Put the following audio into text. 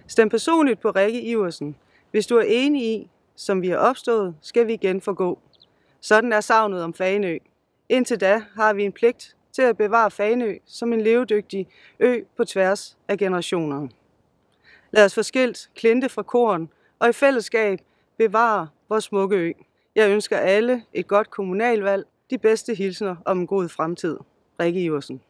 Stem personligt på Rikke Iversen. Hvis du er enig i, som vi har opstået, skal vi igen forgå. Sådan er savnet om Fanø. Indtil da har vi en pligt til at bevare Fanø som en levedygtig ø på tværs af generationer. Lad os få skilt klinte fra korn og i fællesskab bevare vores smukke ø. Jeg ønsker alle et godt kommunalvalg. De bedste hilsner om en god fremtid. Rikke Iversen.